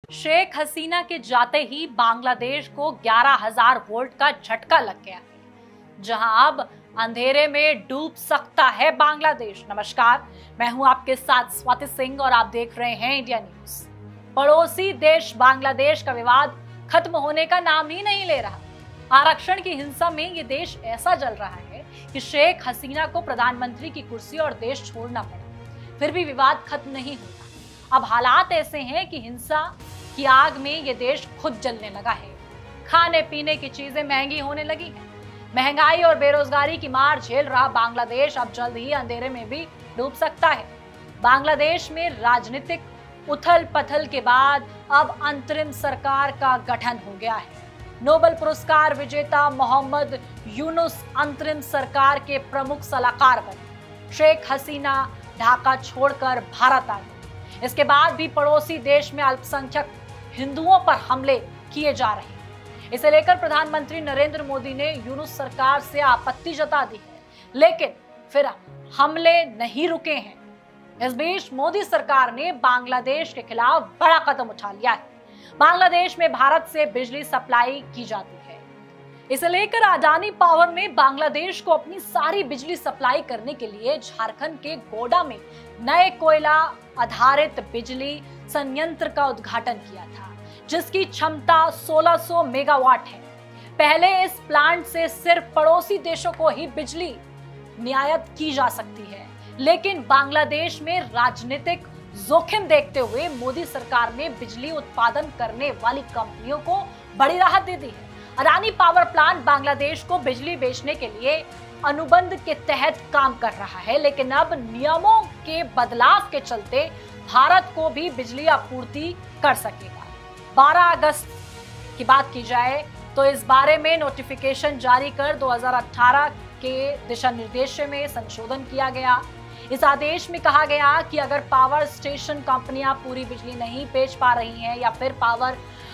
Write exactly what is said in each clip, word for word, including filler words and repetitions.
शेख हसीना के जाते ही बांग्लादेश को ग्यारह हज़ार वोल्ट का झटका लग गया है, जहां अब अंधेरे में डूब सकता है बांग्लादेश। नमस्कार, मैं हूं आपके साथ स्वाति सिंह और आप देख रहे हैं इंडिया न्यूज। पड़ोसी देश बांग्लादेश का विवाद खत्म होने का नाम ही नहीं ले रहा। आरक्षण की हिंसा में ये देश ऐसा जल रहा है कि शेख हसीना को प्रधानमंत्री की कुर्सी और देश छोड़ना पड़ा, फिर भी विवाद खत्म नहीं होता। अब हालात ऐसे हैं कि हिंसा की आग में ये देश खुद जलने लगा है। खाने पीने की चीजें महंगी होने लगी हैं। महंगाई और बेरोजगारी की मार झेल रहा बांग्लादेश अब जल्द ही अंधेरे में भी डूब सकता है। बांग्लादेश में राजनीतिक उथल पथल के बाद अब अंतरिम सरकार का गठन हो गया है। नोबेल पुरस्कार विजेता मोहम्मद यूनुस अंतरिम सरकार के प्रमुख सलाहकार बने। शेख हसीना ढाका छोड़कर भारत आ गई। इसके बाद भी पड़ोसी देश में अल्पसंख्यक हिंदुओं पर हमले किए जा रहे हैं। इसे लेकर प्रधानमंत्री नरेंद्र मोदी ने यूनुस सरकार से आपत्ति जता दी है, लेकिन फिर हमले नहीं रुके हैं। इस बीच मोदी सरकार ने बांग्लादेश के खिलाफ बड़ा कदम उठा लिया है। बांग्लादेश में भारत से बिजली सप्लाई की जाती है। इसे लेकर अडानी पावर में बांग्लादेश को अपनी सारी बिजली सप्लाई करने के लिए झारखंड के गोडा में नए कोयला आधारित बिजली संयंत्र का उद्घाटन किया था, जिसकी क्षमता सोलह सौ मेगावाट है। पहले इस प्लांट से सिर्फ पड़ोसी देशों को ही बिजली निर्यात की जा सकती है, लेकिन बांग्लादेश में राजनीतिक जोखिम देखते हुए मोदी सरकार ने बिजली उत्पादन करने वाली कंपनियों को बड़ी राहत दे दी है। अडानी पावर प्लांट बांग्लादेश को बिजली बेचने के लिए अनुबंध के तहत काम कर रहा है, लेकिन अब नियमों के बदलाव के चलते भारत को भी बिजली आपूर्ति कर सकेगा। बारह अगस्त की बात की जाए तो इस बारे में नोटिफिकेशन जारी कर दो हज़ार अठारह के दिशा निर्देश में संशोधन किया गया। इस आदेश में कहा गया कि अगर पावर स्टेशन कंपनियां पूरी बिजली नहीं बेच पा रही हैं या फिर पावर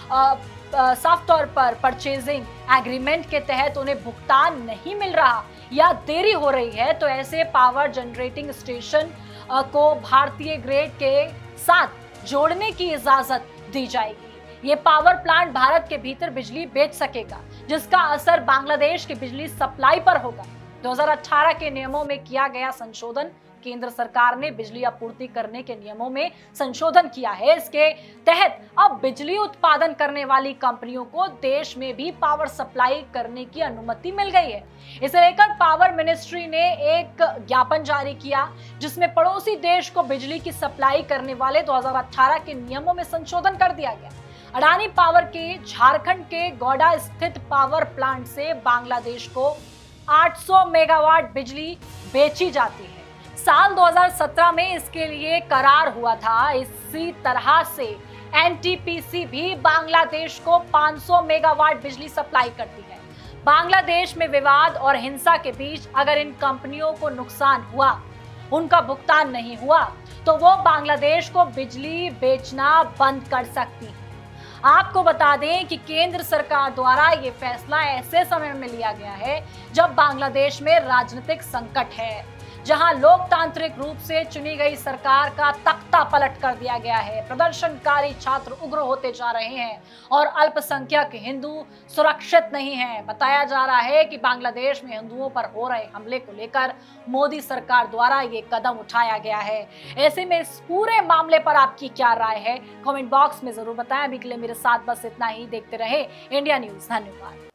साफ तौर पर परचेजिंग एग्रीमेंट के तहत उन्हें भुगतान नहीं मिल रहा या देरी हो रही है, तो ऐसे पावर जनरेटिंग स्टेशन को भारतीय ग्रिड के साथ जोड़ने की इजाजत दी जाएगी। ये पावर प्लांट भारत के भीतर बिजली बेच सकेगा, जिसका असर बांग्लादेश की बिजली सप्लाई पर होगा। दो हज़ार अठारह के नियमों में किया गया संशोधन, केंद्र सरकार ने बिजली आपूर्ति करने के नियमों में संशोधन किया है। इसके तहत अब बिजली उत्पादन करने वाली कंपनियों को देश में भी पावर सप्लाई करने की अनुमति मिल गई है। इसे लेकर पावर मिनिस्ट्री ने एक ज्ञापन जारी किया, जिसमें पड़ोसी देश को बिजली की सप्लाई करने वाले दो हज़ार अठारह के नियमों में संशोधन कर दिया गया। अडानी पावर के झारखंड के गौडा स्थित पावर प्लांट से बांग्लादेश को आठ सौ मेगावाट बिजली बेची जाती है। साल दो हज़ार सत्रह में इसके लिए करार हुआ था। इसी तरह से एन टी पी सी भी बांग्लादेश को पाँच सौ मेगावाट बिजली सप्लाई करती है। बांग्लादेश में विवाद और हिंसा के बीच अगर इन कंपनियों को नुकसान हुआ, उनका भुगतान नहीं हुआ, तो वो बांग्लादेश को बिजली बेचना बंद कर सकती है। आपको बता दें कि केंद्र सरकार द्वारा ये फैसला ऐसे समय में लिया गया है जब बांग्लादेश में राजनीतिक संकट है, जहां लोकतांत्रिक रूप से चुनी गई सरकार का तख्ता पलट कर दिया गया है। प्रदर्शनकारी छात्र उग्र होते जा रहे हैं और अल्पसंख्यक हिंदू सुरक्षित नहीं हैं। बताया जा रहा है कि बांग्लादेश में हिंदुओं पर हो रहे हमले को लेकर मोदी सरकार द्वारा ये कदम उठाया गया है। ऐसे में इस पूरे मामले पर आपकी क्या राय है, कमेंट बॉक्स में जरूर बताएं। अभी के लिए मेरे साथ बस इतना ही। देखते रहे इंडिया न्यूज। धन्यवाद।